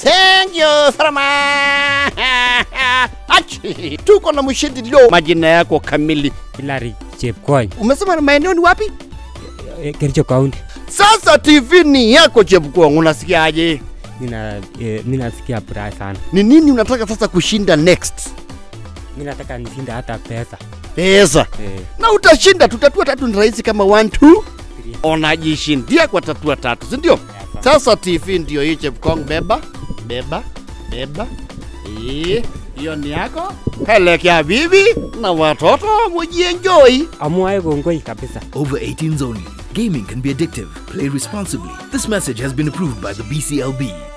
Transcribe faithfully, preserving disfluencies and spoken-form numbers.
Thank you Sarama. Achi, tuko na mshindi leo. Majina yako kamili? Hilary Chepkoi. Umesema maeneo ni wapi? Kericho County. Sasa T V ni yako Chepkoi, unasikiaje? Nina eh, mimi nasikia furaha sana. Ni nini unataka sasa kushinda next? Mimi nataka nishinda hata pesa. Pesa? Eh. Na utashinda, tutatua tatu ni rahisi kama one two. Unajishindia kwa tatua tatu, si ndio? Sasa T V ndio hii Chepkoi, beba, beba, beba. Eh, hiyo ni yako. Pelekea bibi na watoto mujienjoy. Amuae gongoi kabisa. Over eighteens only. Gaming can be addictive. Play responsibly. This message has been approved by the B C L B.